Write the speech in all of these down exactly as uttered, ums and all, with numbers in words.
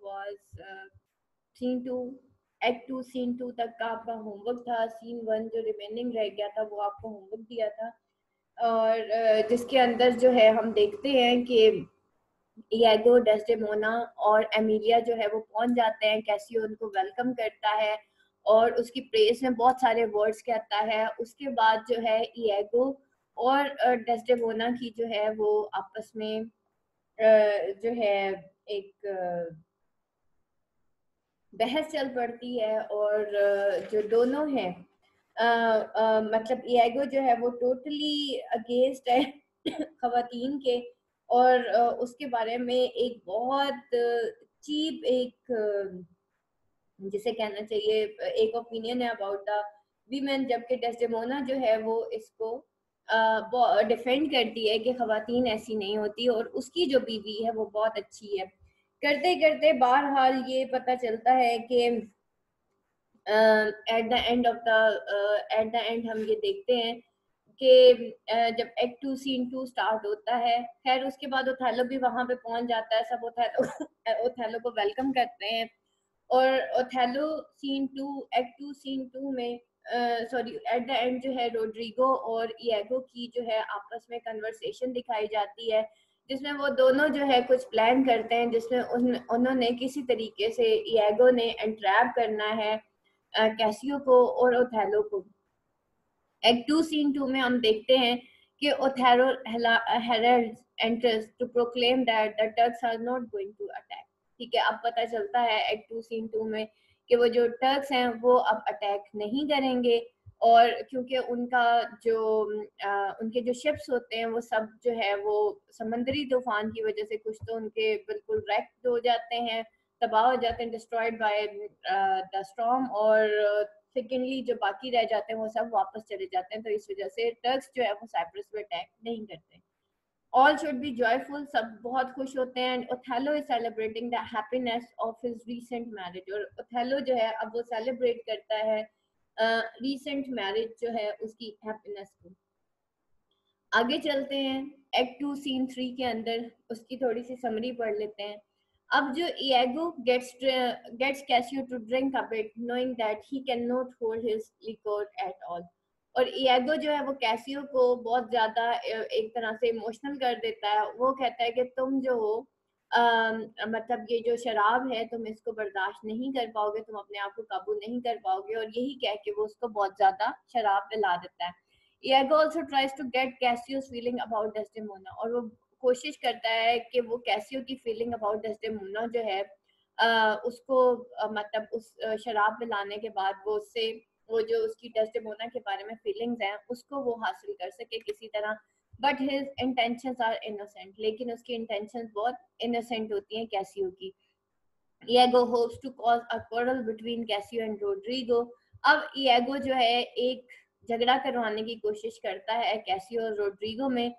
Was scene two, act two scene two तक का आपका होमवर्क था। सीन वन जो रिमेनिंग रह गया था वो आपको होमवर्क दिया था, और uh, जिसके अंदर जो है हम देखते हैं कि इयागो, डेस्डेमोना और एमिलिया जो है वो पहुंच जाते हैं। कैसियो उनको वेलकम करता है और उसकी प्रेस में बहुत सारे वर्ड्स कहता है। उसके बाद जो है इयागो और डेस्डेमोना की जो है वो आपस में जो है एक बहस चल पड़ती है, और जो दोनों हैं मतलब इयागो जो है वो टोटली अगेंस्ट है खवातीन के, और उसके बारे में एक बहुत चीप एक जिसे कहना चाहिए एक ओपिनियन है अबाउट द वीमेन, जबकि डेस्डेमोना जो है वो इसको डिफेंड करती है कि खवातीन ऐसी नहीं होती और उसकी जो बीवी है वो बहुत अच्छी है। करते करते बहरहाल ये पता चलता है कि at the end of the at the end हम ये देखते हैं कि uh, जब act two scene two start होता है, खैर उसके बाद ओथेलो भी वहां पे पहुंच जाता है। सब ओथेलो ओथेलो को वेलकम करते हैं, और Othello scene two act two scene two में सॉरी एट द एंड जो है रोड्रिगो और इयागो की जो है आपस में कन्वर्सेशन दिखाई जाती है, जिसमें वो दोनों जो है कुछ प्लान करते हैं, जिसमें उन उन्होंने किसी तरीके से इयागो ने एंट्रैप करना है कैसियो को और ओथेलो को। एक्ट टू सीन टू में हम देखते हैं कि Othello heralds enters to proclaim that the Turks are not going to attack. ठीक है, अब पता चलता है एक्ट टू सीन टू में कि वो जो टर्क्स हैं वो अब अटैक नहीं करेंगे, और क्योंकि उनका जो आ, उनके जो शिप्स होते हैं वो सब जो है वो समंदरी तूफान की वजह से कुछ तो उनके बिल्कुल रेक्ट हो जाते हैं, तबाह हो जाते हैं, डिस्ट्रॉयड बाय द स्टॉर्म, और सेकेंडली जो बाकी रह जाते हैं वो सब वापस चले जाते हैं। तो इस वजह से टर्क्स जो है वो साइप्रस पे अटैक नहीं करते। ऑल शुड बी जॉयफुल, सब बहुत खुश होते हैं। Othello is celebrating the happiness of his recent marriage, और ओथेलो जो है अब वो सेलिब्रेट करता है रीसेंट uh, मैरिज जो है उसकी हैप्पीनेस को। आगे चलते हैं एक्ट टू सीन थ्री के अंदर, उसकी थोड़ी सी समरी पढ़ लेते हैं। अब जो Iago gets gets Cassio to drink a bit knowing that he can not hold his liquor at all, और इयागो जो है वो कैसियो को बहुत ज्यादा एक तरह से इमोशनल कर देता है। वो कहता है कि तुम जो हो आ, मतलब ये जो शराब है तुम इसको बर्दाश्त नहीं कर पाओगे, तुम अपने आप को काबू नहीं कर पाओगे, और यही कह के वो उसको बहुत ज्यादा शराब पिला देता है। Iago also tries to get Cassio's feeling about Desdemona, और वो कोशिश करता है कि वो कैसियो की फीलिंग अबाउट डेस्डेमोना जो है आ, उसको आ, मतलब उस शराब पिलाने के बाद वो उससे वो जो उसकी डेस्डेमोना के बारे में फीलिंग्स हैं उसको वो हासिल कर सके किसी तरह। But his intentions are innocent, लेकिन उसकी इंटेंशंस बहुत इनोसेंट होती हैं कैसियो की। Iago hopes to cause a quarrel between Cassio and Roderigo. अब इयागो जो है एक झगड़ा करवाने की कोशिश करता है कैसियो और रोड्रिगो में।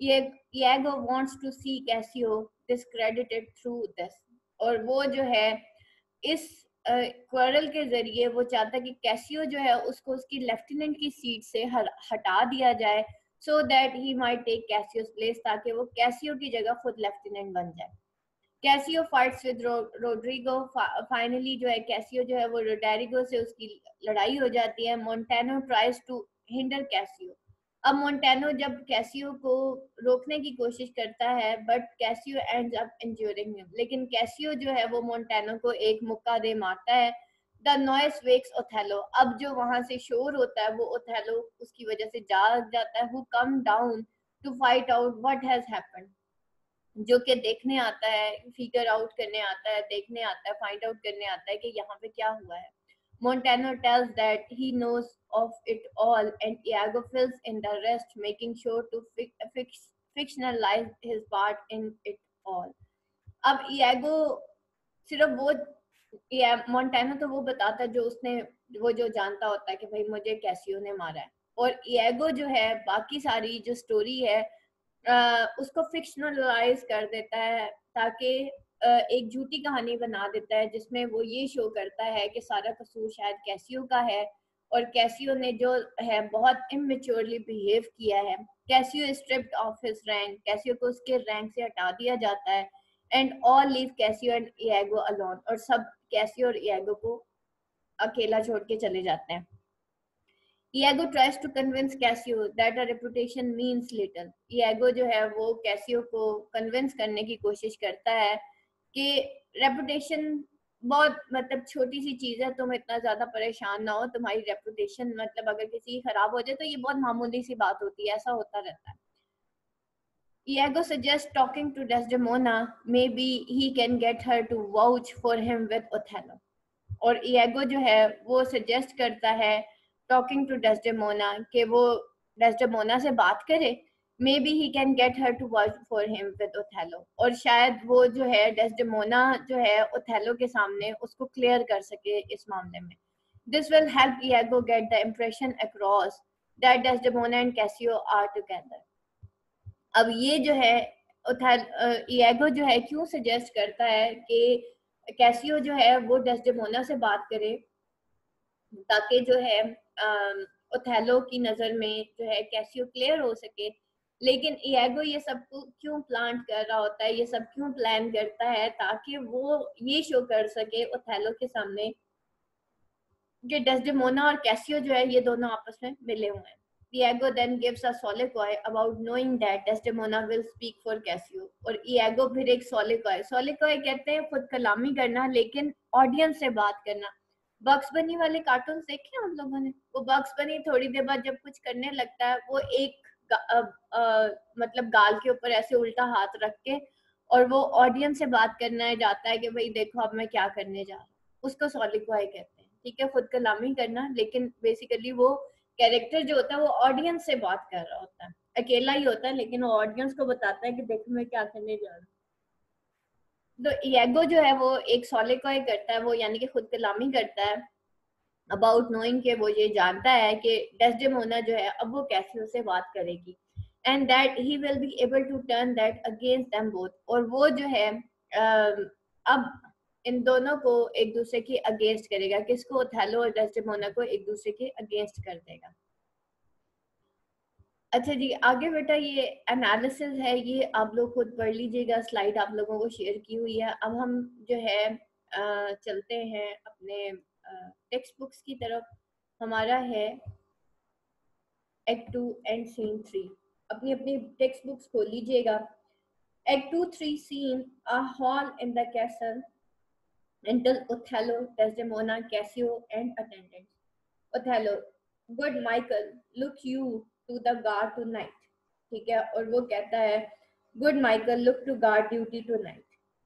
Iago wants to see Cassio discredited through this, और वो जो है इस क्वारल uh, के जरिए वो चाहता है कि कैसियो जो है उसको उसकी लेफ्टिनेंट की सीट से हटा दिया जाए, so that he might take Cassio's place, ताकि वो कैसियो की जगह खुद लेफ्टिनेंट बन जाए। Cassio fights with Roderigo, finally जो है कैसियो जो है वो रोड्रिगो से उसकी लड़ाई हो जाती है। Montano tries to hinder Cassio, अब मोंटेनो जब कैसियो को रोकने की कोशिश करता है, but Cassio ends up injuring him, लेकिन कैसियो जो है वो मोंटेनो को एक मुक्का दे मारता है। द नॉइस वेक्स ओथेलो, अब जो वहां से शोर होता है वो ओथेलो उसकी वजह से जाग जाता है, who come down to fight out what has happened, जो कि देखने आता है, फिगर आउट करने आता है, देखने आता है, फाइंड आउट करने आता है कि यहाँ पे क्या हुआ है। Montano tells that he knows of it all, and Iago fills in the rest, making sure to fi- fix, fictionalize his part in it all. अब Iago सिर्फ वो या मोंटेनो तो वो बताता है जो उसने वो जो जानता होता है कि भाई मुझे कैसियो ने मारा है, और इयागो जो है बाकी सारी जो स्टोरी है Uh, उसको फिक्शनलाइज कर देता है, ताकि uh, एक झूठी कहानी बना देता है जिसमें वो ये शो करता है कि सारा कसूर शायद कैसियो का है, और कैसियो ने जो है बहुत इमेच्योरली बिहेव किया है। Cassio stripped of his rank, Cassio को उसके रैंक से हटा दिया जाता है, and all leave Cassio and Iago alone, और सब कैसियो और इयागो को अकेला छोड़ के चले जाते हैं. Iago tries to convince Cassio that a reputation means little. Iago जो है वो Cassio को convince करने की कोशिश करता है कि reputation बहुत मतलब छोटी सी चीज है, तुम इतना ज्यादा परेशान ना हो, तुम्हारी reputation मतलब अगर किसी की खराब हो जाए तो ये बहुत मामूली सी बात होती है, ऐसा होता रहता है. Iago suggests talking to Desdemona, maybe he can get her to vouch for him with Othello. और Iago जो है वो suggest करता है talking to Desdemona कि वो Desdemona से बात करे, maybe he can get her to vouch for him with Othello, और शायद वो जो है Desdemona जो है Othello के सामने उसको clear कर सके इस मामले में. This will help Iago get the impression across that Desdemona and Cassio are together. अब ये जो है इयागो जो है क्यों सजेस्ट करता है कि कैसियो जो है वो डेस्डेमोना से बात करे ताकि जो है ओथेलो की नजर में जो है कैसियो क्लियर हो सके. लेकिन इयागो ये सब क्यों प्लान कर रहा होता है, ये सब क्यों प्लान करता है, ताकि वो ये शो कर सके ओथेलो के सामने कि डेस्डेमोना और कैसियो जो है ये दोनों आपस में मिले हुए हैं. Iago then gives a soliloquy about knowing that Desdemona will speak for Cassio. और Iago फिर एक soliloquy soliloquy कहते हैं खुद कलामी करना लेकिन ऑडियंस से बात करना. बक्स बनी वाले कार्टून देखे हम लोगों ने, वो बक्स बनी थोड़ी देर बाद जब कुछ करने लगता है वो एक गा, आ, आ, मतलब गाल के ऊपर ऐसे उल्टा हाथ रख के और वो ऑडियंस से बात करना जाता है कि भाई देखो अब मैं क्या करने जा रहा हूँ, उसको soliloquy कहते हैं. ठीक है, खुद कलामी करना, लेकिन बेसिकली वो कैरेक्टर जो होता है वो ऑडियंस से बात कर रहा होता है, अकेला ही होता है लेकिन वो ऑडियंस को बताता है कि देखो मैं क्या करने जा रहा हूँ. तो इयागो जो है वो एक soliloquy करता है, वो यानी कि खुद कलामी करता है अबाउट नोइंग के वो ये जानता है कि डेस्डेमोना जो है अब वो कैसियो से बात करेगी and that he will be able to turn that against them both, और वो जो है अब इन दोनों को एक दूसरे के अगेंस्ट करेगा. किसको? ओथेलो और डेस्डेमोना को एक दूसरे के अगेंस्ट कर देगा. अच्छा जी, आगे बेटा ये एनालिसिस है, ये आप लोग खुद पढ़ लीजिएगा, स्लाइड आप लोगों को शेयर की हुई है. अब हम जो है आ, चलते हैं अपने टेक्स्ट बुक्स की तरफ. हमारा है act two and scene three. अपनी अपनी टेक्स्ट बुक्स खोल लीजिएगा. Act two three scene a hall in the castle until Othello, Desdemona, Cassio and attendants. Othello, good Michael, look you to the guard tonight. ठीक है, और वो कहता है good Michael, look to guard duty tonight.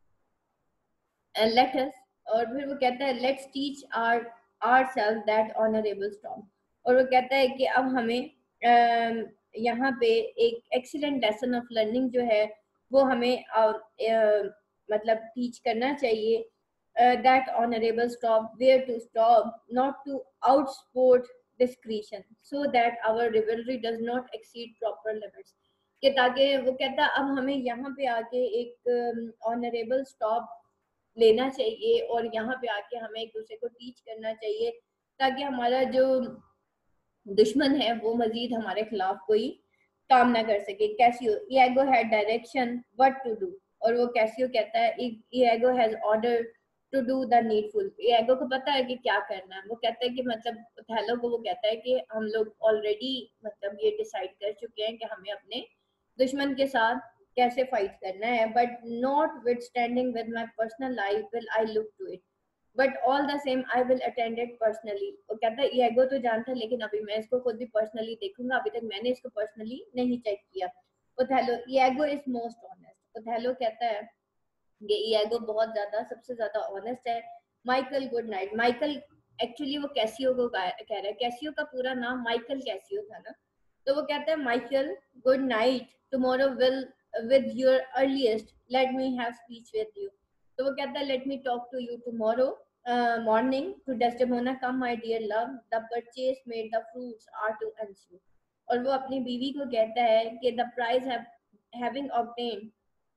And let us, और फिर वो कहता है let's teach our ourselves that honorable storm. और वो कहता है कि अब हमें यहाँ पे एक excellent lesson of learning जो है वो हमें uh, uh, मतलब teach करना चाहिए. Uh, that honorable stop, where to stop, not to outsport discretion, so that our rivalry does not exceed proper limits. कि ताकि वो कहता है अब हमें यहाँ पे आके एक ऑनरेबल um, स्टॉप लेना चाहिए और यहाँ पे आके हमें एक दूसरे को टीच करना चाहिए ताकि हमारा जो दुश्मन है वो मजीद हमारे खिलाफ कोई काम ना कर सके. Cassio, Iago had direction what to do, और वो कैसियो कहता है Iago has order to do the needful. Iago को पता है कि क्या करना है. वो कहता है कि मतलब ओथेलो को वो कहता है कि हम लोग ऑलरेडी मतलब ये डिसाइड कर चुके हैं कि हमें अपने दुश्मन के साथ कैसे फाइट करना है. But notwithstanding with my personal life will I look to it, but all the same I will attend it personally. वो कहता है इयागो तो जानता है लेकिन अभी मैं इसको खुद भी पर्सनली देखूंगा, अभी तक मैंने इसको पर्सनली नहीं चेक किया. Othello, Iago is most honest. Othello कहता है ये इयागो बहुत ज्यादा सबसे ज्यादा ऑनेस्ट है. Michael, good night. Michael actually वो कैसियो को कह रहा है, कैसियो का पूरा नाम माइकल कैसियो था ना, तो वो कहता है Michael, good night, tomorrow will with your earliest let me have speech with you. तो वो कहता है let me talk to you tomorrow morning to Desdemona come my dear love, the purchase made, the fruits are to ensue. और वो अपनी बीवी को कहता है कि the prize having obtained,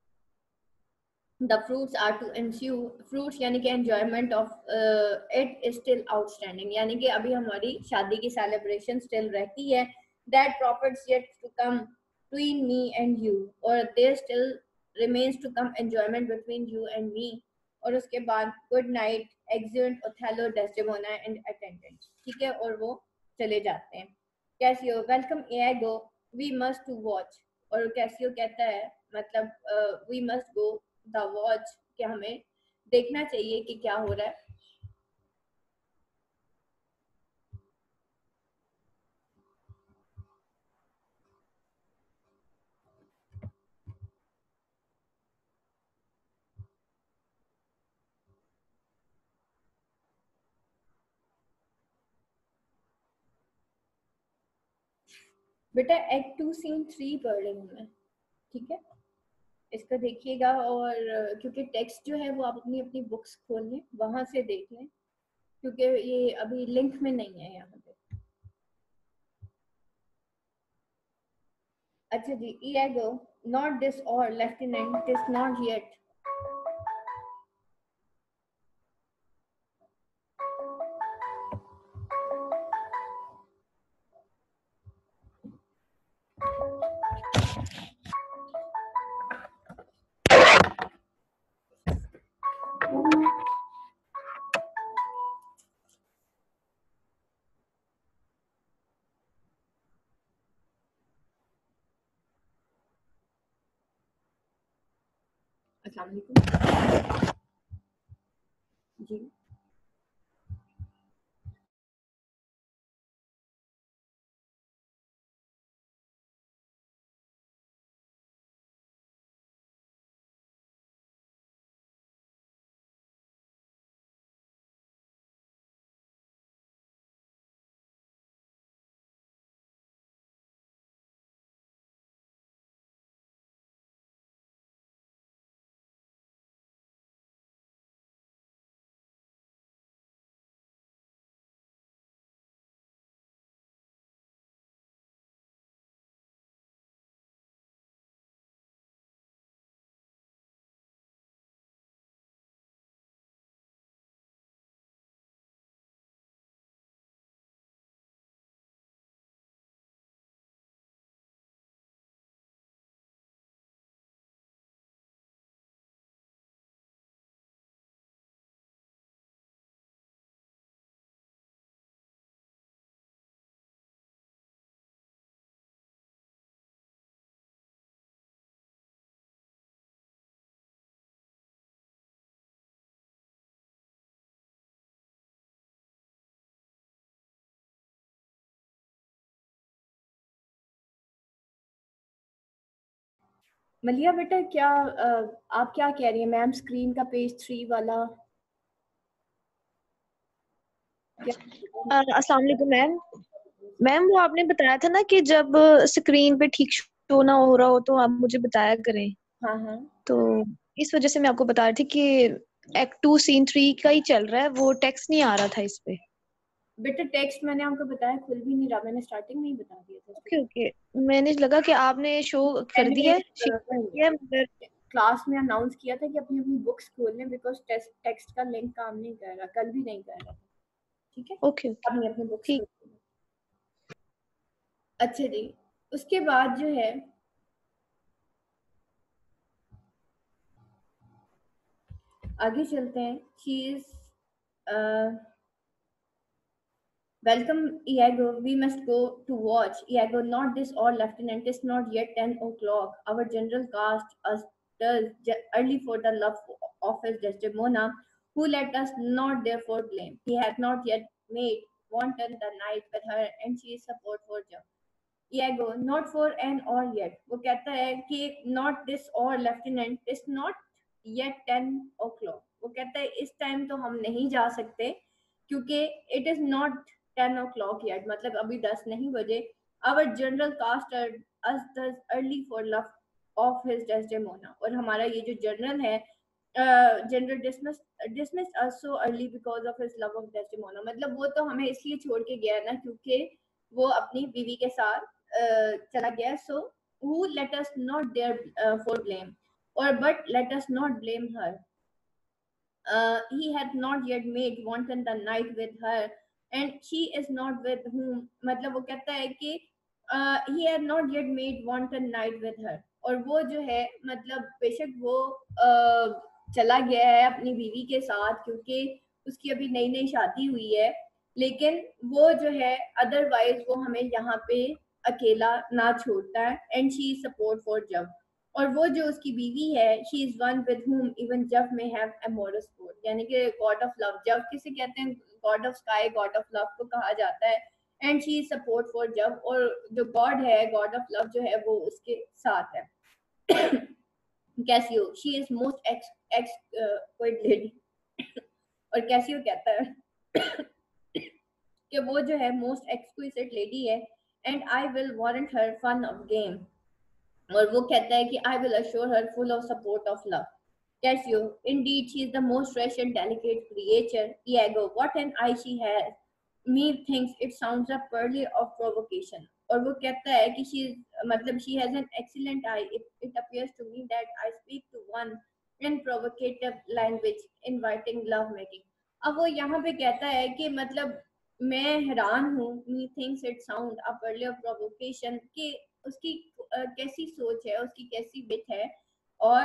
the fruits are to ensue. fruits यानी कि enjoyment of uh, it is still outstanding, यानी कि अभी हमारी शादी की celebration still रहती है. that profits yet to come between me and you, और there still remains to come enjoyment between you and me, और उसके बाद good night, exit, Othello, Desdemona and attendant, ठीक है, और वो चले जाते हैं। Cassio, welcome Iago, we must to watch, और कैसियो कहता है मतलब we must go the watch, कि हमें देखना चाहिए कि क्या हो रहा है। बेटा एक्ट टू सीन थ्री पढ़ रही हूँ मैं, ठीक है, इसका देखिएगा, और क्योंकि टेक्स्ट जो है वो आप अपनी अपनी बुक्स खोल लें, वहां से देख लें, क्योंकि ये अभी लिंक में नहीं है यहाँ पे। अच्छा जी, Iago, not this hour lieutenant, this not yet. अस्सलाम वालेकुम जी। मलिया बेटा, क्या आप क्या कह रही हैं मैम, स्क्रीन का पेज थ्री वाला अस्सलाम वालेकुम मैम। मैम वो आपने बताया था ना कि जब स्क्रीन पे ठीक शो ना हो रहा हो तो आप मुझे बताया करें। हाँ हाँ, तो इस वजह से मैं आपको बता रही थी कि एक्ट टू सीन थ्री का ही चल रहा है, वो टेक्स्ट नहीं आ रहा था इस पे। बेटा टेक्स्ट मैंने आपको बताया खुल भी नहीं रहा, मैंने स्टार्टिंग में ही बता दिया था। ओके ओके, मैंने लगा कि आपने शो कर दिया है, किया मगर क्लास में अनाउंस किया था कि अपनी अपनी बुक्स खोल लें, बिकॉज टेक्स्ट का लिंक काम नहीं कर रहा, कल भी नहीं कर रहा, ठीक है, ओके ओके अपनी अपनी बुक्स ठीक। खोल। अच्छा जी, उसके बाद जो है आगे चलते हैं। She is welcome Iago, we must go to watch. Iago, not this or lieutenant, it's not yet ten o'clock. Our general cast us does early for the love of his Desdemona, who let us not therefore blame. He hath not yet made wanton the night with her, and she is support for Joe. Iago, not for an or yet. वो कहता है कि not this or lieutenant, it's not yet ten o'clock. वो कहता है इस time तो हम नहीं जा सकते, क्योंकि it is not ten o'clock yet, मतलब अभी दस नहीं बजे। Our general cast us does early for love of his Desdemona, और हमारा ये जो जनरल है, general dismiss dismiss us so early because of his love of Desdemona, मतलब वो तो हमें इसलिए छोड़ के गया ना क्योंकि वो अपनी बीवी के साथ uh, चला गया। So who let us not there uh, for blame, or but let us not blame her. Uh, he had not yet made wanton the night with her, and she is not with whom, मतलब वो कहता है कि uh, he had not yet made wanton night with her, और वो जो है मतलब बेशक वो आ, चला गया है अपनी बीवी के साथ क्योंकि उसकी अभी नई नई शादी हुई है, लेकिन वो जो है अदरवाइज वो हमें यहाँ पे अकेला ना छोड़ता है। And she is support for Jove, और वो जो उसकी बीवी है she is one with whom even Jove may have amorous bond, यानी कि गॉड ऑफ लव, जब किसे कहते हैं god of sky, god of love को कहा जाता है। And she is support for Jove, और जो गॉड है गॉड ऑफ लव जो है वो उसके साथ है। Cassio she is most ex ex कोई लेडी और कैसियो कहता है कि वो जो है मोस्ट एक्सक्विजिट लेडी है। And I will warrant her fun of game, और वो कहता है कि I will assure her full of support of love. Cassio indeed she is the most fresh and delicate creature. Iago what an eye she has, me thinks it sounds a pearly of provocation, और वो कहता है कि she is, मतलब she has an excellent eye, it, it appears to me that I speak to one in provocative language inviting love making। अब वो यहाँ पे कहता है कि मतलब मैं हैरान हूँ, me thinks it sound a pearly of provocation, कि उसकी uh, कैसी सोच है, उसकी कैसी विट है, और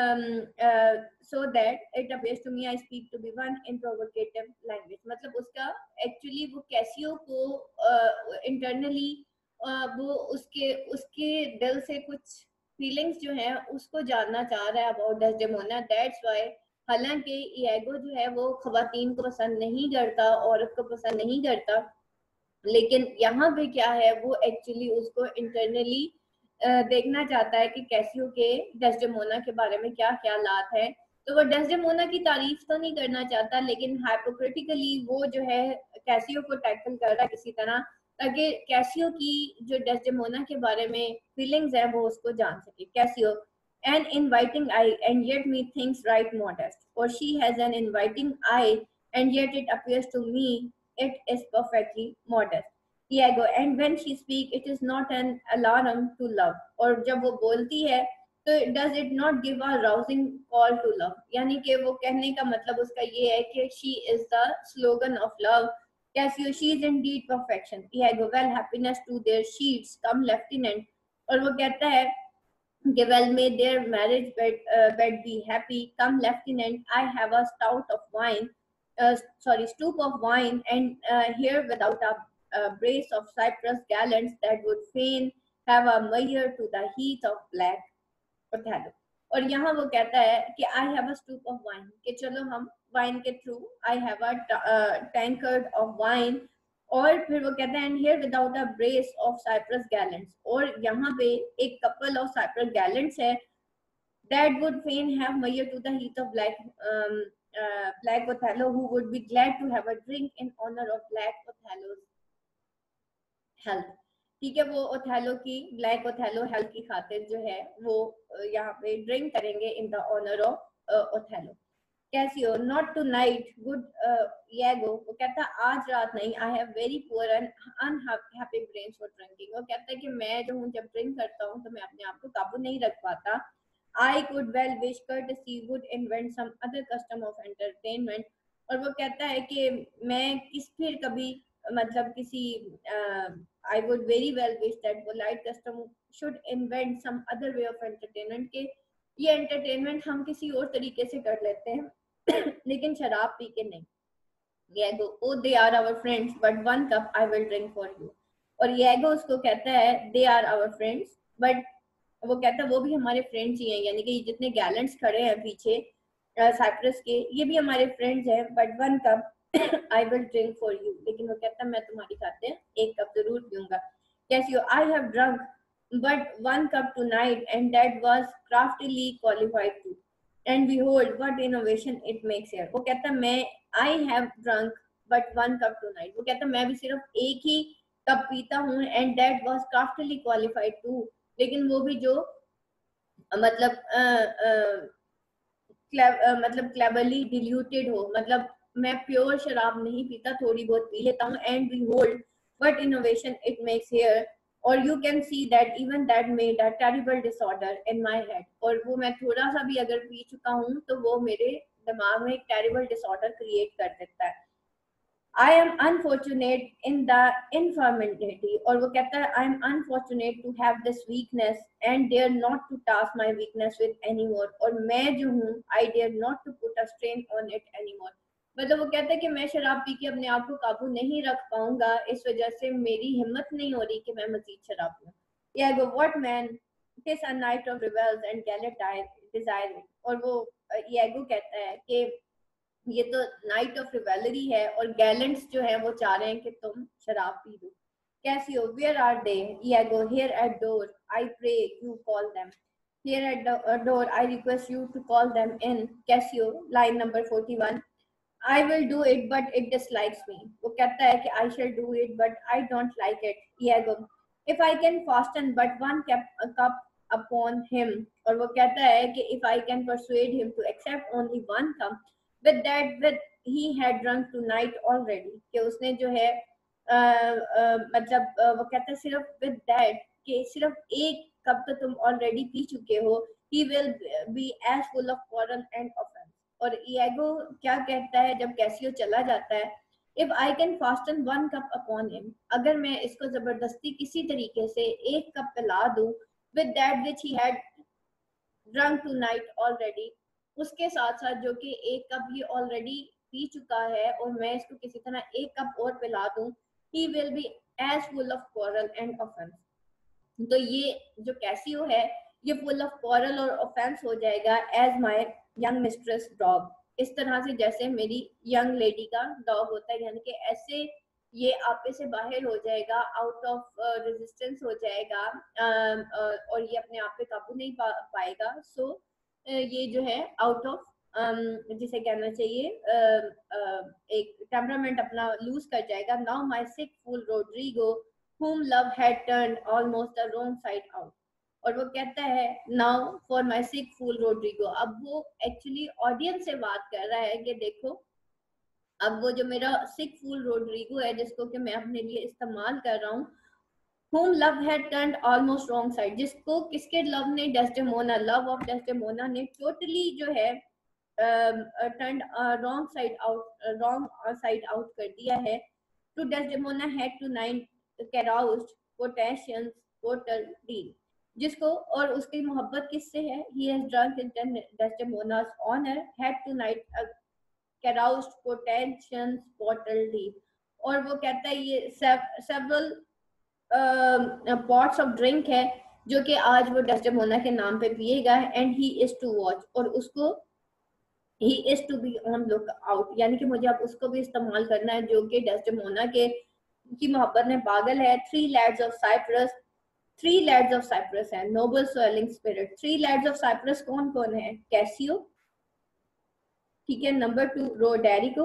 so that it appears to me I speak to be one in provocative language, मतलब उसका एक्चुअली वो कैसियो को इंटरनली uh, uh, वो उसके उसके दिल से कुछ फीलिंग्स जो हैं उसको जानना चाह रहा है अबाउट डेस्डेमोना। दैट्स व्हाई, हालांकि ईगो जो है वो खवातीन को पसंद नहीं करता, औरत को पसंद नहीं करता, लेकिन यहाँ पे क्या है वो एक्चुअली उसको इंटरनली देखना चाहता है कि कैसियो के डेस्डेमोना के बारे में क्या ख्यालात है। तो वो डेस्डेमोना की तारीफ तो नहीं करना चाहता, लेकिन हाइपोक्रिटिकली वो जो है कैसियो को टैकल कर रहा है किसी तरह, ताकि कैसियो की जो डेस्डेमोना के बारे में फीलिंग्स है वो उसको जान सके। Cassio an inviting eye and yet me thinks right modest, or she has an inviting eye and yet it appears to me it is perfectly modest। Iago and when she speak it is not an alarm to love, और जब वो बोलती है तो does it not give a rousing call to love, यानी कि वो कहने का मतलब उसका ये है कि she is the slogan of love। Cassio she is indeed perfection। Iago well happiness to their sheets come lieutenant, और वो कहता है कि well may their marriage bed, uh, bed be happy come lieutenant, I have a stout of wine, uh, sorry stoop of wine, and uh, here without a, a brace of cypress gallants that would fain have a measure to the heat of black Othello। और यहाँ वो कहता है कि I have a stoop of wine, कि चलो हम wine के through I have a uh, tankard of wine, और फिर वो कहता है and here without a brace of Cyprus gallants, और यहाँ पे एक कपल ऑफ साइप्रस गैलेंट्स है that would fain have measure to the heat of black um, uh, black Othello who would be glad to have a drink in honor of black Othello's health। ठीक है, वो Othello की black Othello health की खातिर जो है वो यहाँ पे ड्रिंक करेंगे in the honour of Othello. Cassio not tonight good Iago, वो कहता आज रात नहीं, I have very poor and unhappy brains for drinking. वो कहता है कि मैं जो हूँ जब ड्रिंक करता हूँ तो मैं अपने आप को काबू नहीं रख पाता। I could well wish courtesy would invent some other custom of entertainment, और वो कहता है कि मैं किस फिर कभी मतलब किसी I would very well wish that polite custom should invent some other way of entertainment, के ये एंटरटेनमेंट हम किसी और तरीके से कर लेते हैं लेकिन शराब पी के नहीं। Iago, oh they are our friends but one cup I will drink for you, और Iago उसको कहता है they are our friends but वो कहता है वो भी हमारे फ्रेंड्स ही हैं, यानी कि जितने गैलेंट्स खड़े हैं पीछे साइप्रस के ये भी हमारे फ्रेंड्स हैं, but one cup I will drink for you, लेकिन वो कहता है मैं तुम्हारी खातिर एक कप जरूर पीऊंगा। Cassio I have drunk but one cup tonight and that was craftily qualified too, and behold what innovation it makes here। वो कहता है मैं I have drunk but one cup tonight, वो कहता है मैं भी सिर्फ एक ही कप पीता हूँ and that was craftily qualified too, लेकिन वो भी जो मतलब आ, आ, क्लेव, आ, मतलब क्लेवरली डिल्यूटेड हो, मतलब मैं प्योर शराब नहीं पीता, थोड़ी बहुत पी लेता हूँ। And behold what innovation it makes here, or you can see that even that made a terrible disorder in my head, और वो मैं थोड़ा सा भी अगर पी चुका हूँ तो वो मेरे दिमाग में एक terrible disorder create कर देता है। I am unfortunate in the infirmity, और वो कहता है I am unfortunate to have this weakness and dare not to task my weakness with anymore, और मैं जो हूँ I dare not to put a strain on it anymore। मतलब वो कहता है कि मैं शराब पी के अपने आप को काबू नहीं रख पाऊंगा, इस वजह से मेरी हिम्मत नहीं हो रही कि मैं मजीद शराब पीऊं। Iago, what man, it is a night of revels and gallant desire it, और वो Iago कहता है कि ये तो नाइट ऑफ रिवेलरी है और गैलेंट्स जो है वो चाह रहे हैं कि तुम शराब पी दो। Cassio, where are they? Iago, here at door, I pray you call them, here at the door I request you to call them in। Cassio, line number forty-one, I will do it but it dislikes me। वो कहता है कि I shall do it but I don't like it। Iago, if I can fasten but one cup, cup upon him, और वो कहता है कि if I can persuade him to accept only one cup, with that with he had drunk tonight already, कि उसने जो है uh, uh, मतलब uh, वो कहता है सिर्फ with that कि सिर्फ एक कप तो तुम ऑलरेडी पी चुके हो, he will be as full of quarrel and offense। और Iago क्या कहता है जब कैसियो चला जाता है, if I can fasten one cup upon him, अगर मैं इसको जबरदस्ती किसी तरीके से एक कप पिला दूं, with that which he had drunk tonight already, उसके साथ साथ जो कि एक कप ये ऑलरेडी पी चुका है और मैं इसको किसी तरह एक कप और पिला दूं, he will be as full of quarrel and offense। तो ये जो कैसियो है ये फुल ऑफ quarrel और offense हो जाएगा as my young mistress dog, इस तरह से जैसे मेरी young lady का dog होता है, यानी कि ऐसे ये आपे से बाहर हो जाएगा, आउट ऑफ रेजिस्टेंस हो जाएगा, uh, uh, और ये अपने आप पे काबू नहीं पा, पाएगा। सो so, uh, ये जो है आउट ऑफ um, जिसे कहना चाहिए uh, uh, एक टेम्परामेंट अपना लूज कर जाएगा। Now my sick fool Roderigo whom love had turned almost the wrong side out, और वो कहता है now for my sick fool Rodrigo। अब वो एक्चुअली ऑडियंस से बात कर रहा है कि देखो अब वो जो मेरा सिक फूल रोड्रिगो है जिसको कि मैं अपने लिए इस्तेमाल कर रहा हूँ, whom love had turned almost wrong side, जिसको किसके लव ने, डेस्डेमोना, लव ऑफ डेस्डेमोना ने टोटली जो है turn wrong side out wrong side out कर दिया है। To Desdemona had tonight caroused potations portal deal, जिसको और उसकी मोहब्बत किससे है, he has drunk in Desdemona's honor, had tonight a caroused potations portal deal, और वो कहता है ये several पॉट्स ऑफ ड्रिंक है जो कि आज वो डेस्डेमोना के नाम पे पिएगा, and he is to watch, और उसको he is to be on look out, यानी कि मुझे अब उसको भी इस्तेमाल करना है जो कि डेस्डेमोना के की मोहब्बत में पागल है। Three lads of Cyprus, three lads of Cyprus है, noble swelling spirit. Three lads of Cyprus कौन कौन है? कैसियो, ठीक है, नंबर टू रोडेरिको,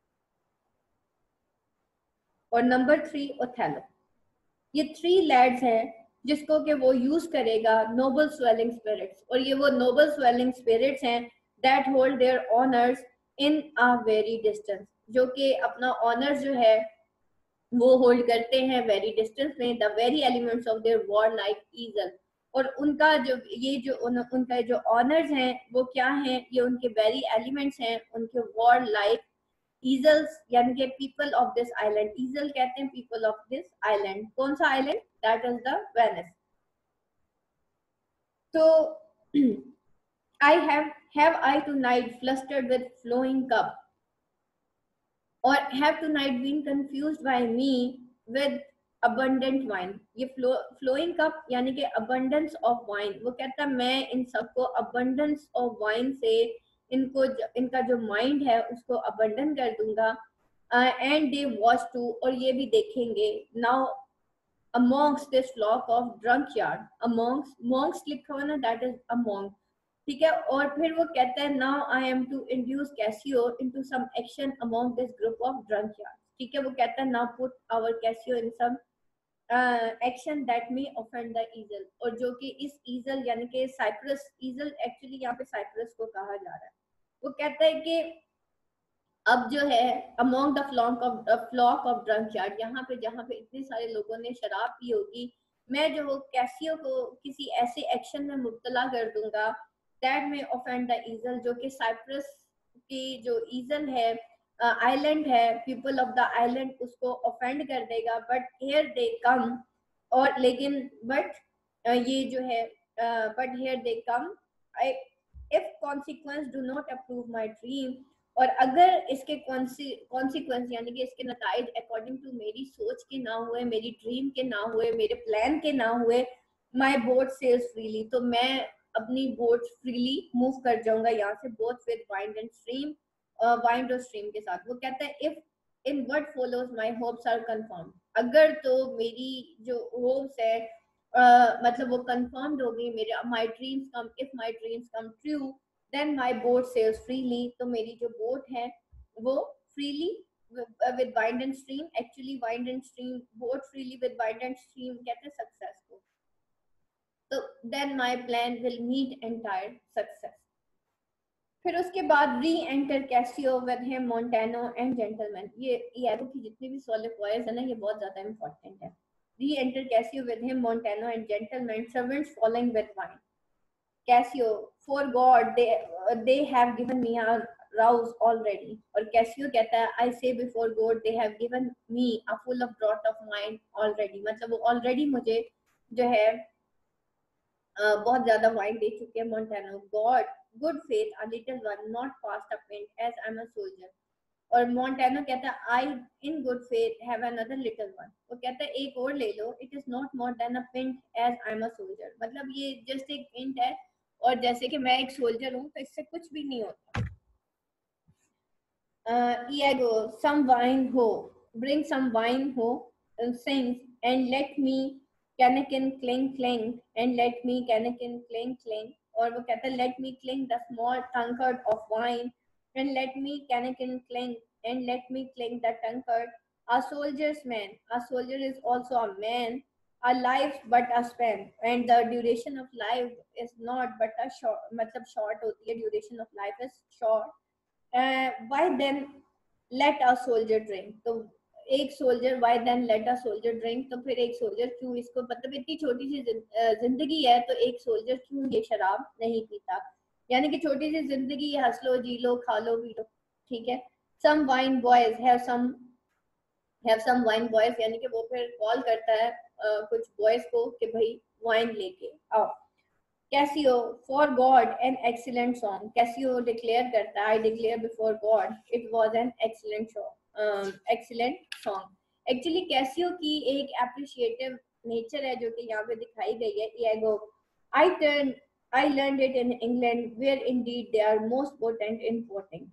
और नंबर थ्री ओथेलो। ये थ्री लैड्स हैं जिसको कि वो यूज करेगा नोबल स्वेलिंग स्पिरिट्स, और ये वो नोबल स्वेलिंग स्पिरिट्स हैं that hold their honours in a very distance, जो कि अपना ऑनर जो है वो होल्ड करते हैं वेरी डिस्टेंस में। The very elements of their warlike isle, और उनका जो ये जो उन, उनका जो ऑनर्स हैं वो क्या हैं, ये उनके वेरी एलिमेंट्स हैं, उनके वॉर लाइक ईजल्स, यानी कि people of this island. Isle कहते हैं पीपल ऑफ दिस आइलैंड। कौन सा island? That is the Venice. तो I have have I tonight flustered with flowing cup, or have tonight been confused by me with abundant wine। ये flow flowing cup यानी कि abundance of wine, वो कहता मैं इन सबको abundance of wine से इनको इनका जो माइंड है उसको abundant कर दूंगा। एंड दे वॉच टू, और ये भी देखेंगे। Now amongst this flock of drunk yard, amongst monks लिखा हुआ ना, that is among, ठीक है। और फिर वो कहता है now I am to induce Cassio into some action among this group of drunk yards, ठीक है। वो कहता है now put our Cassio in some uh, action that may offend the easel, और जो कि इस ईजल यानी कि साइप्रस, ईजल एक्चुअली यहाँ पे साइप्रस को कहा जा रहा है। वो कहता है कि अब जो है among the flock of flock of drunkards, यहाँ पे जहाँ पे इतने सारे लोगों ने शराब पी होगी, मैं जो हो कैसियो को किसी ऐसे एक्शन में मुब्तला कर दूंगा दैट में ऑफेंड द ईजल, जो कि साइप्रस की जो ईजल है आइलैंड है, पीपल ऑफ द आइलैंड उसको ऑफेंड कर देगा, बट हियर दे कम, और लेकिन बट ये जो है but here they come if consequence do not approve my dream, और अगर इसके कॉन्सिक्वेंस यानी कि इसके नताइज अकॉर्डिंग टू मेरी सोच के ना हुए, मेरी ड्रीम के ना हुए, मेरे प्लान के ना हुए, माई बोट सेल्स फ्रीली, तो मैं अपनी बोट फ्रीली मूव कर जाऊंगा यहाँ से, both with wind and stream, wind और स्ट्रीम के साथ। वो कहता है if in what follows my hopes are confirm, अगर तो मेरी जो होप्स है uh, मतलब वो कंफर्म्ड हो गई, मेरे my dreams come, if my dreams come true, then my boat sails freely, तो मेरी जो बोट है वो freely with wind and stream, actually wind and stream, boat freely with wind and stream कहते हैं सक्सेस को, तो then my plan will meet entire success. फिर उसके बाद re enter Cassio with him Montano and gentleman, ये Iago की जितनी भी सोलिफायर्स है ना, ये बहुत ज्यादा इंपॉर्टेंट है। Re enter Cassio with him Montano and gentleman, servants following with wine, Cassio for God they they have given me a rouse already, और कैसियो कहता है I say before God they have given me a full of draught of wine already, मतलब वो already मुझे जो है Uh, बहुत ज्यादा वाइन दे चुके हैं Montano. God good faith a little one not fast a pint as I am a soldier, और मोंटेनो कहता है I in good faith have another little one, वो कहता है एक और ले लो, it is not more than a pint as I am a soldier, मतलब ये जस्ट एक पिंट है और जैसे कि मैं एक सोल्जर हूँ तो इससे कुछ भी नहीं होता। Iago some wine ho bring some wine ho sings and let me Canakin cling cling and let me Canakin cling cling, और वो कहता है let me cling the small tankard of wine and let me Canakin cling and let me cling the tankard, a soldier's man, a soldier is also a man, a life but a span, and the duration of life is not but a short, मतलब short होती है, duration of life is short, uh, why then let a soldier drink, तो एक soldier why then let a soldier drink, तो फिर एक soldier क्यों इसको, मतलब इतनी छोटी सी जिंदगी है तो एक सोल्जर क्यों ये शराब नहीं पीता, यानी कि छोटी सी जिंदगी, हंस लो जी लो खा लो पी लो, ठीक है। Some wine boys have some have some wine boys, यानी कि वो फिर कॉल करता है uh, कुछ बॉयज को कि भाई वाइन लेके आओ। Cassio for God an excellent song, Cassio declare करता है I declare before God it was an excellent show excellent song. Actually Cassio की एक एप्रिशिएटिव नेचर है जो कि यहाँ पे दिखाई गई है। Iago I turn I learned it in England where indeed they are most potent in potting,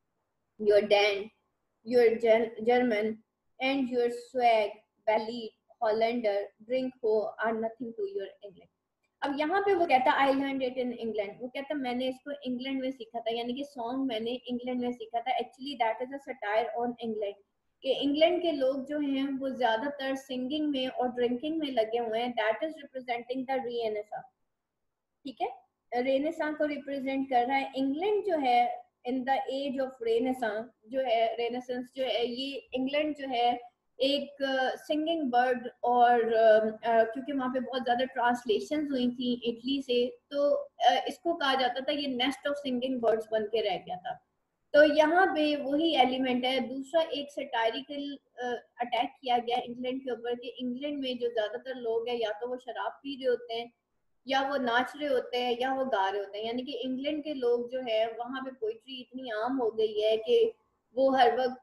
your Dane your German and your swag bellied Hollander drink ho are nothing to your England. अब यहाँ पे वो कहता है I learn it in England, वो कहता है मैंने इसको इंग्लैंड में सीखा था, यानी कि सॉन्ग मैंने इंग्लैंड में सीखा था। Actually that is a satire on England, कि इंग्लैंड के लोग जो हैं वो ज्यादातर सिंगिंग में और ड्रिंकिंग में लगे हुए हैं। That is representing the renaissance, ठीक है, रेनेसां को रिप्रेजेंट कर रहा है। इंग्लैंड जो है in the age of renaissance जो है, रेनेसेंस जो है, ये इंग्लैंड जो है एक सिंगिंग uh, बर्ड, और uh, uh, क्योंकि वहाँ पे बहुत ज़्यादा ट्रांसलेशन हुई थी इटली से, तो uh, इसको कहा जाता था ये नेस्ट ऑफ सिंगिंग बर्ड्स बन के रह गया था। तो यहाँ पे वही एलिमेंट है। दूसरा एक सटायरिकल अटैक किया गया इंग्लैंड के ऊपर कि इंग्लैंड में जो ज़्यादातर लोग हैं या तो वो शराब पी रहे होते हैं, या वो नाच रहे होते हैं, या वो गा रहे होते हैं, यानी कि इंग्लैंड के लोग जो है वहाँ पे पोइट्री इतनी आम हो गई है कि वो हर वक्त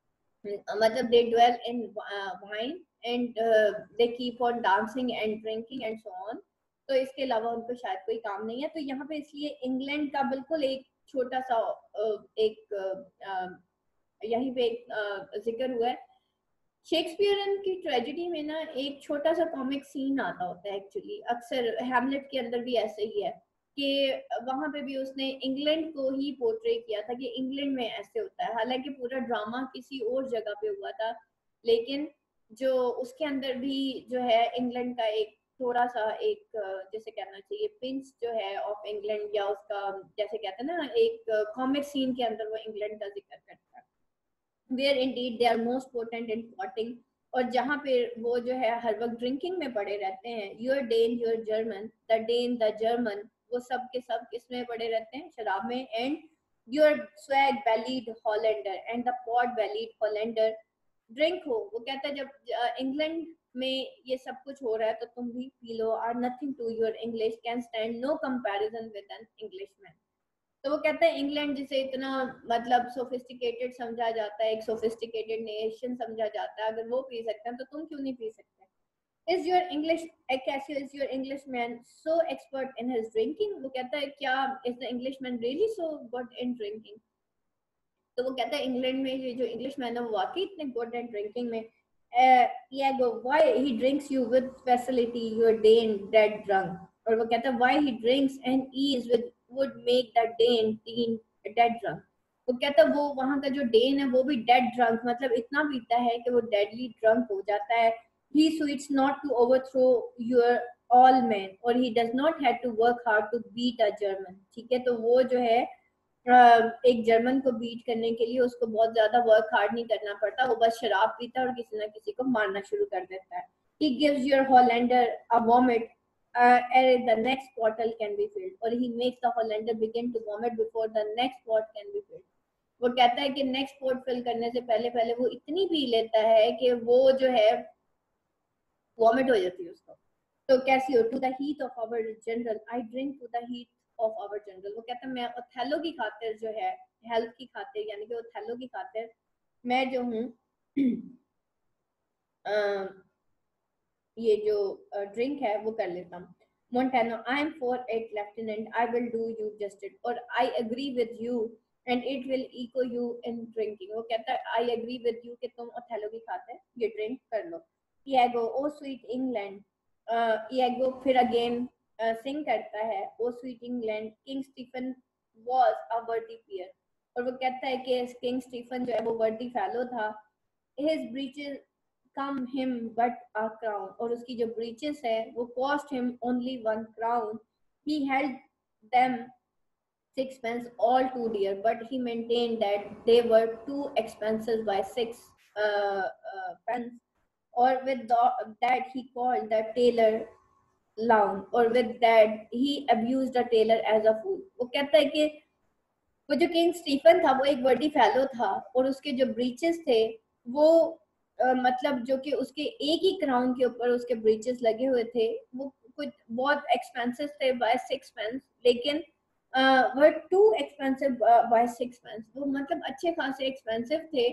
मतलब they dwell in uh, wine and uh, they keep on dancing and drinking and so on, तो इसके अलावा उनको शायद कोई काम नहीं है। तो यहाँ पे इसलिए इंग्लैंड का बिल्कुल एक छोटा सा एक यहीं पे एक जिक्र हुआ है। शेक्सपियरन की ट्रेजेडी में ना एक छोटा सा कॉमिक सीन आता होता है, एक्चुअली अक्सर हैमलेट के अंदर भी ऐसे ही है कि वहां पे भी उसने इंग्लैंड को ही पोर्ट्रे किया था कि इंग्लैंड में ऐसे होता है, हालांकि पूरा ड्रामा किसी और जगह पे हुआ था, लेकिन जो उसके अंदर भी जो है इंग्लैंड का एक थोड़ा सा एक जैसे कहना चाहिए पिंच जो है ऑफ इंग्लैंड, या उसका जैसे कहते हैं ना एक कॉमिक सीन के अंदर वो इंग्लैंड का जिक्र करता है। Where indeed they are most potent in potting, और जहाँ पे वो जो है हर वक्त ड्रिंकिंग में पड़े रहते हैं। Your Dane your German, the Dane the German, वो सब के सब किसमें पड़े रहते हैं, शराब में। And your swag bellied Hollander and the pot bellied Hollander drink ho. वो कहता है जब इंग्लैंड में ये सब कुछ हो रहा है तो तुम भी पी लो। Are nothing to your English can stand no comparison with an Englishman. तो वो कहता है इंग्लैंड जिसे इतना मतलब सोफिस्टिकेटेड समझा जाता है, एक सोफिस्टिकेटेड नेशन समझा जाता है, अगर वो पी सकते हैं तो तुम क्यों नहीं पी सकते। Is your English Cassio, is your Englishman so expert in his drinking? वो कहता है क्या is the Englishman really so good in drinking? तो वो कहता है इंग्लैंड में ये जो इंग्लिश मैन है वो वाकई इतने गुड एट ड्रिंकिंग में। yeah go why he drinks you with facility your Dane dead drunk। और वो कहता है why he drinks and ease with would make the Dane teen dead drunk। वो कहता है वो वहां का जो डेन है वो भी डेड ड्रंक मतलब इतना पीता है कि वो डेडली ड्रंक हो जाता है। he sweets not to overthrow your all men or he does not have to work hard to beat a German। ठीक है, तो वो जो है एक जर्मन को बीट करने के लिए उसको बहुत ज्यादा वर्क हार्ड नहीं करना पड़ता, वो बस शराब पीता है और किसी ना किसी को मारना शुरू कर देता है। He gives your Hollander a vomit uh, and the next bottle can be filled or he makes the Hollander begin to vomit before the next pot can be filled। वो कहता है कि नेक्स्ट पोर्ट फिल करने से पहले पहले वो इतनी पी लेता है कि वो जो है वॉमिट हो जाती है उसको। तो Cassio to the heat of our general I drink to the heat of our general. वो कहता है मैं ओथेलो की खातिर जो है हेल्थ की खातिर यानी कि ओथेलो की खातिर मैं जो हूँ ये जो ड्रिंक है वो कर लेता हूँ। Montano, I am for it, Lieutenant. I will do you justice. Or I agree with you, and it will echo you in drinking. वो कहता है I agree with you कि तुम ओथेलो की खाते ये ड्रिंक कर लो। Iago, oh sweet England. Uh, Iago फिर again सिंग uh, करता है oh sweet England. King Stephen was a worthy peer। और वो कहता है कि किंग स्टीफन जो है वो वर्दी फैलो था। His breeches come him but a crown। और उसकी जो breeches है वो cost him only one crown। He held them sixpence all too dear but he maintained that they were too expensive by six uh, uh, pence। or with the, that he called the tailor loud or with that he abused the tailor as a fool। वो कहता है कि वो जो king Stephen था वो एक वर्दी फैलो था और उसके जो ब्रीचेस थे वो Uh, मतलब जो कि उसके एक ही क्राउन के ऊपर उसके ब्रीचेस लगे हुए थे वो कुछ बहुत एक्सपेंसिव थे बाय सिक्स पेंस लेकिन वो too expensive by six pence वो मतलब अच्छे खासे एक्सपेंसिव थे।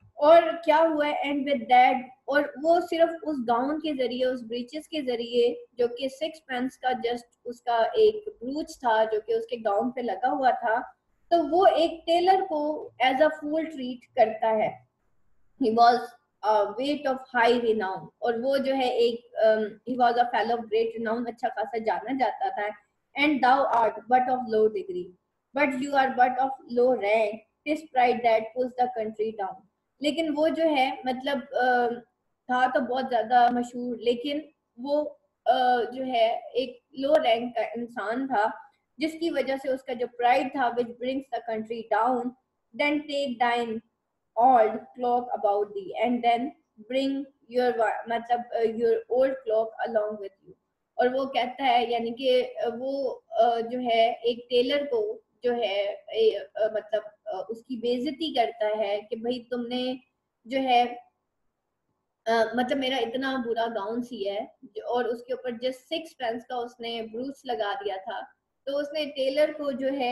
और क्या हुआ एंड विद दैट और वो सिर्फ उस गाउन के जरिए उस ब्रीचेस के जरिए जो कि सिक्स पेंस का जस्ट उसका एक ब्रूच था जो कि उसके गाउन पे लगा हुआ था तो वो एक टेलर को एज अ फूल ट्रीट करता है। he was a weight of high renown और वो जो है एक um, he was a fellow of great renown अच्छा खासा जाना जाता था। and thou art but of low degree but you are but of low rank this pride that pulls the country down। लेकिन वो जो है मतलब uh, था तो बहुत ज्यादा मशहूर लेकिन वो uh, जो है एक लो रैंक का इंसान था जिसकी वजह से उसका जो प्राइड था which brings the country down। then take thine old cloak about thee and then bring your मतलब uh, your old cloak along with you। और वो कहता है यानी कि वो uh, जो है एक टेलर को जो है ए, uh, मतलब uh, उसकी बेइज्जती करता है कि भाई तुमने जो है Uh, मतलब मेरा इतना बुरा गाउन सी है और उसके ऊपर जस्ट सिक्स पेंस का उसने ब्रूच लगा दिया था। तो उसने टेलर को जो है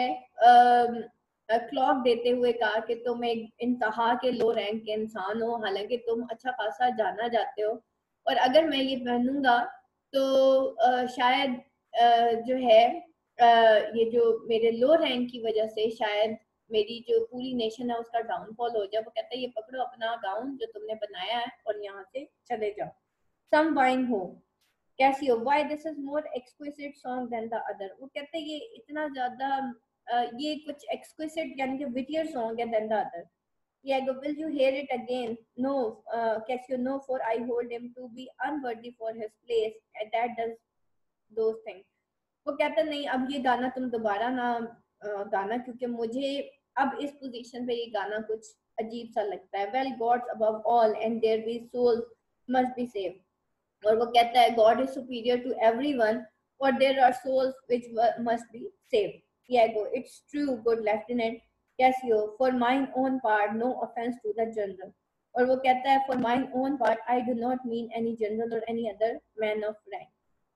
क्लॉक देते हुए कहा कि तुम एक इंतहा के लो रैंक के इंसान हो हालांकि तुम अच्छा खासा जाना जाते हो और अगर मैं ये पहनूंगा तो आ, शायद आ, जो है आ, ये जो मेरे लो रैंक की वजह से शायद मेरी जो पूरी नेशन है उसका डाउनफॉल हो जाए। वो कहता है ये पकड़ो अपना गाउन जो तुमने बनाया है और यहाँ से चले जाओ। सम wine ho Cassio why this is more exquisite song than the other. वो कहते हैं ये इतना ज्यादा uh, ये कुछ एक्सक्विसिट यानी कि विटियर सॉन्ग है than the other. Iago, will you hear it again? No, uh, Cassio, no, for I hold him to be unworthy for his place, and that does those things। वो कहता नहीं अब ये गाना तुम दोबारा ना गाना क्योंकि मुझे अब इस पोजीशन पे ये गाना कुछ अजीब सा लगता है। Well God's above all and there be soul must be save. और वो कहता है God is superior to everyone और there are souls which must be saved. Iago, it's true, good lieutenant, Cassio for mine own part no offence to the general, और वो कहता है for mine own part I do not mean any general और any other man of rank,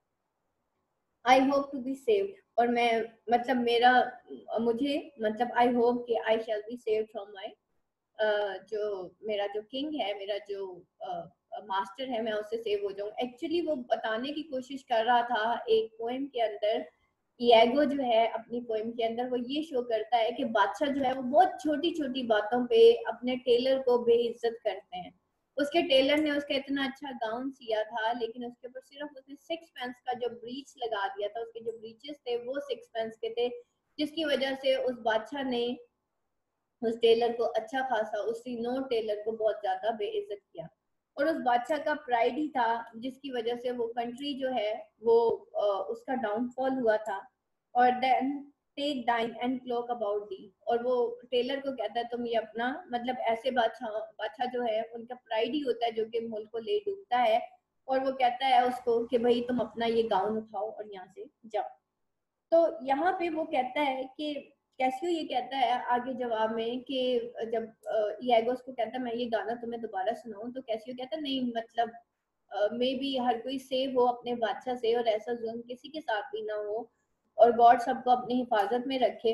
I hope to be saved, और मैं मतलब मेरा मुझे मतलब आई होप कि I shall be saved from my जो मेरा जो किंग है, मेरा जो मास्टर uh, है, मैं उससे सेव हो जाऊं। एक्चुअली वो बताने की कोशिश कर रहा था एक पोएम के अंदर, ईगो जो है अपनी पोएम के अंदर वो ये शो करता है कि बादशाह जो है वो बहुत छोटी छोटी बातों पे अपने टेलर को बेइज्जत करते हैं। उसके टेलर ने उसका इतना अच्छा गाउन सिया था, लेकिन उसके ऊपर सिर्फ उसने सिक्स पेंस का जो ब्रीच लगा दिया था, उसके जो ब्रीचेस थे वो सिक्स पेंस के थे, जिसकी वजह से उस बादशाह ने उस टेलर को अच्छा खासा, उस नो टेलर को बहुत ज्यादा बेइज्जत किया। और उस बादशाह का प्राइड ही था जिसकी वजह से वो कंट्री जो है वो आ, उसका डाउनफॉल हुआ था। और then take thine and cloak about thee, और वो टेलर को कहता है तुम ये अपना, मतलब ऐसे बादशाह बादशाह जो है उनका प्राइड ही होता है जो कि मुल्क को ले डूबता है, और वो कहता है उसको कि भाई तुम अपना ये गाउन उठाओ और यहाँ से जाओ। तो यहाँ पे वो कहता है कि कैसियो ये कहता है आगे जवाब में कि जब ईगो को कहता है मैं ये गाना तुम्हें दोबारा सुनाऊं, तो कैसियो कहता है नहीं, मतलब मे बी हर कोई सेव हो अपने बादशाह से और ऐसा जुल्म किसी के साथ भी ना हो, और गॉड सबको अपनी हिफाजत में रखे।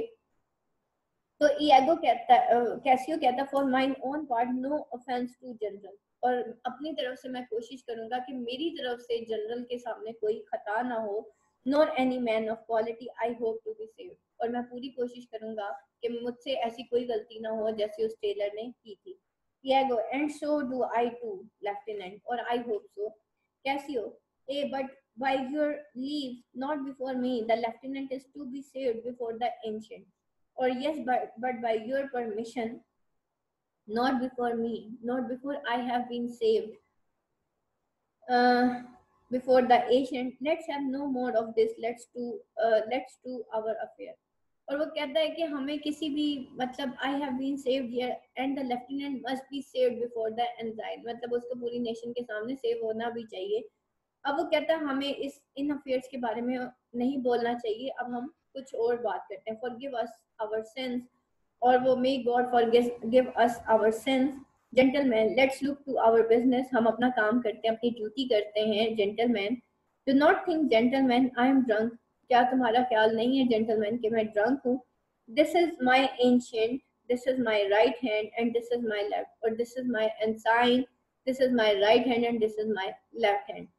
तो ईगो कहता है, कैसियो कहता है for mine own part no offence to general, और अपनी तरफ से मैं कोशिश करूंगा कि मेरी तरफ से जनरल के सामने कोई खता ना हो, nor any man of quality I hope to be saved, और मैं पूरी कोशिश करूंगा कि मुझसे ऐसी कोई गलती ना हो जैसे उस टेलर ने की थी। Iago and so do I too lieutenant, और I hope so. Cassio ay but by your leave, not before me, the lieutenant is to be saved before the ancient, or yes, but, but by your permission, not before me, not before I have been saved, uh, before the ancient. Let's have no more of this. Let's do uh, let's do our affair. और वो कहता है कि हमें किसी भी, मतलब I have been saved here and the lieutenant must be saved before the angel, मतलब उसको पूरी नेशन के सामने सेव होना भी चाहिए। अब वो कहता है हमें इस इन अफेयर्स के बारे में नहीं बोलना चाहिए, अब हम कुछ और बात करते हैं। फॉरगिव अस आवर सिंस, और वो may God forgive us our sins. Gentleman let's look to our business, हम अपना काम करते हैं, अपनी ड्यूटी करते हैं। Gentleman do not think gentleman I am drunk, क्या तुम्हारा ख्याल नहीं है जेंटलमैन कि मैं ड्रंक हूँ? This is my ancient, this is my right hand and this is my left, और this is my ensign, this is my right hand and this is my left hand.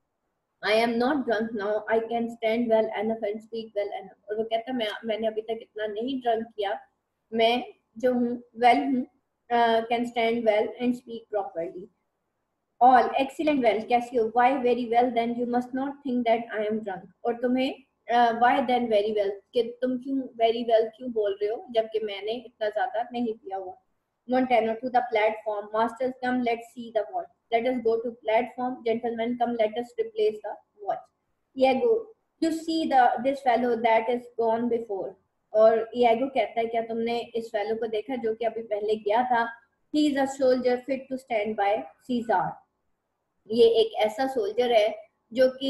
I am not drunk now. I can stand well enough and speak well enough. और वो कहता है मैं मैंने अभी तक इतना नहीं ड्रंक किया, मैं जो हूँ वेल हूँ, can stand well and speak properly. All excellent well Cassio? Why very well then you must not think that I am drunk, और तुम्हें वाई देन वेरी वेल, कि तुम क्यों वेरी वेल well क्यों बोल रहे हो जबकि मैंने इतना ज्यादा नहीं पिया हुआ। Montano to the platform. Masters, come, let's see the watch. Let us go to platform. Gentlemen, come, let us replace the watch. Iago, you see the this fellow that is gone before. और Iago कहता है क्या तुमने इस fellow को देखा जो कि अभी पहले गया था? He is a soldier fit to stand by Caesar. ये एक ऐसा सोल्जर है जो कि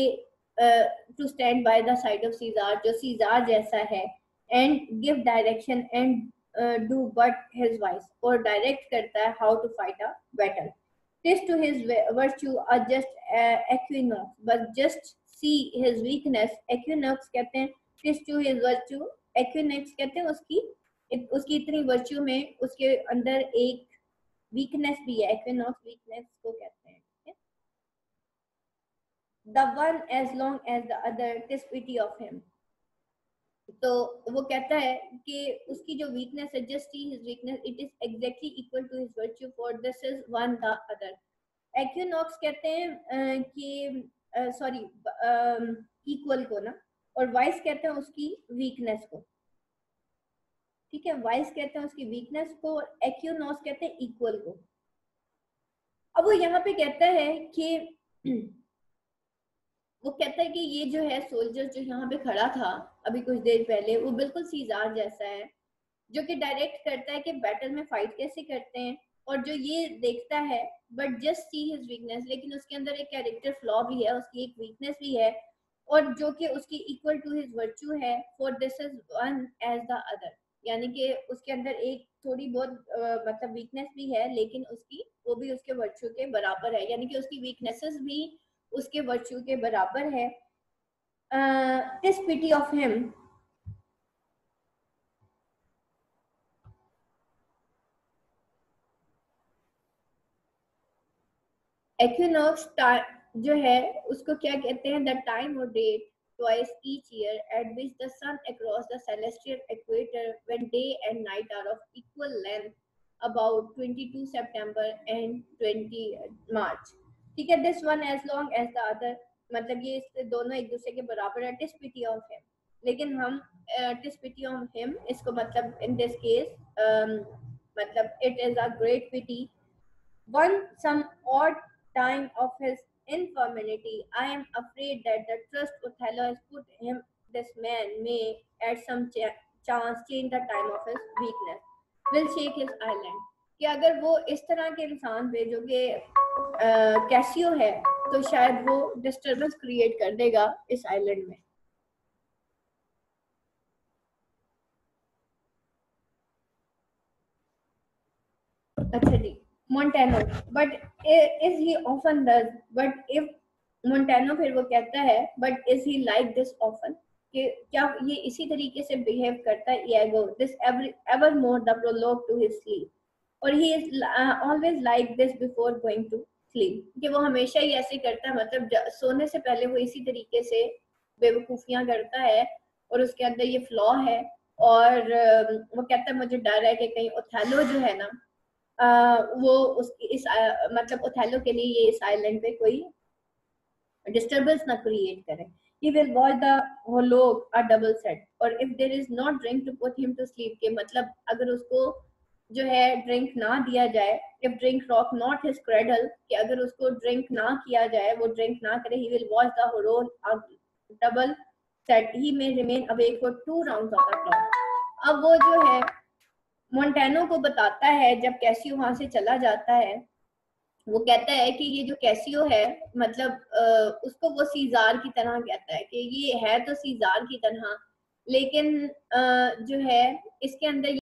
to stand by the side of Cesare, जो सीजार जैसा है, and give direction and do but his vice, और डायरेक्ट करता है how to fight a battle. TISS to his virtue a just एक्विनॉक्स, but just see his weakness. एक्विनॉक्स कहते हैं TISS to his virtue, एक्विनॉक्स कहते हैं उसकी उसकी इतनी वर्च्यू में उसके अंदर एक वीकनेस भी है। एक्विनॉक्स वीकनेस को कहते हैं। The one as long as the other, tis pity of him. तो वो कहता है कि उसकी जो वीकनेस है, just see his weakness, it is exactly equal to his virtue, for this is one the other. Equinox कहते हैं कि सॉरी इक्वल को ना, और वाइस कहते हैं उसकी वीकनेस को, ठीक है, वाइस कहते हैं उसकी वीकनेस को और एक्विनॉक्स कहते हैं इक्वल को। अब वो यहाँ पे कहता है कि वो कहता है कि ये जो है सोल्जर जो यहाँ पे खड़ा था अभी कुछ देर पहले, वो बिल्कुल सीजार जैसा है, जो कि डायरेक्ट करता है कि बैटल में फाइट कैसे करते हैं, और जो ये देखता है but just see his weakness, लेकिन उसके अंदर एक कैरेक्टर फ्लॉ भी है, उसकी एक वीकनेस भी है, और जो कि उसकी इक्वल टू हिज वर्च्यू है, for this is one as the other. यानी कि उसके अंदर एक थोड़ी बहुत uh, मतलब वीकनेस भी है, लेकिन उसकी वो भी उसके वर्च्यू के बराबर है, यानी कि उसकी वीकनेसेस भी उसके वर्च्यू के बराबर है। टिस पिटी ऑफ हिम, एक्विनॉक्स जो है उसको क्या कहते हैं, द टाइम और date twice each year at which the sun across the celestial equator when day and night are of equal length, about twenty-two September and twenty March। ठीक है, this one as long as the other, मतलब ये इसके दोनों एक दूसरे के बराबर है। टिस पिटी ऑफ हिम, लेकिन हम टिस पिटी ऑफ हिम इसको मतलब इन दिस केस मतलब it is a great pity one some odd time of his infirmity. I am afraid that the trust Othello has put him, this man may at some ch- chance change the time of his weakness, will shake his island। कि अगर वो इस तरह के इंसान पे जो कि कैसियो है, तो शायद वो डिस्टर्बेंस क्रिएट कर देगा इस आइलैंड में। अच्छा जी, Montano, but is he often thus, but if Montano फिर वो कहता है but is he like this often, कि क्या ये इसी तरीके से बिहेव करता है Iago, this every ever more the prologue to his sleep, और he is always like this before going to sleep, कि वो हमेशा ही ऐसे करता है, मतलब सोने से पहले वो इसी तरीके से बेवकूफियां करता है, और उसके अंदर ये फ्लॉ है। और वो कहता है मुझे डर है कि कहीं ओथेलो जो है ना, Uh, वो उसकी इस uh, मतलब ओथेलो के लिए ये इस आइलैंड पे कोई डिस्टरबेंस ना क्रिएट करे। He will watch the hollow a double set, और if there is not drink to put him to sleep, के मतलब अगर उसको जो है ड्रिंक ना दिया जाए, if drink rock not his cradle, कि अगर उसको ड्रिंक ना किया जाए, वो ड्रिंक ना करे, he will watch the hollow a double set, he may remain awake for two rounds of the clock। अब वो जो है मोंटेनो को बताता है, जब कैसियो वहां से चला जाता है, वो कहता है कि ये जो कैसियो है मतलब आ, उसको वो सीजार की तरह कहता है कि ये है तो सीजार की तरह, लेकिन आ, जो है इसके अंदर